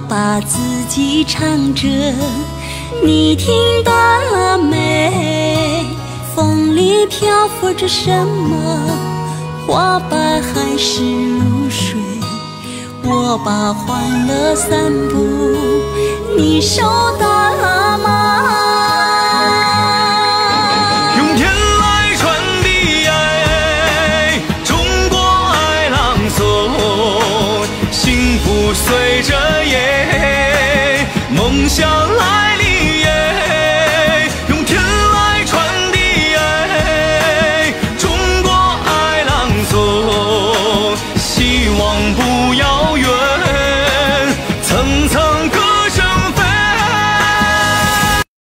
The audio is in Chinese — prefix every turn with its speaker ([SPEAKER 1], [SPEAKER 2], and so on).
[SPEAKER 1] 把自己唱着，你听到了没？风里漂浮着什么？花瓣还是露水？我把欢乐散布，你收到了吗？
[SPEAKER 2] 用天籁传递爱，中国爱朗诵，幸福随着夜，梦想来。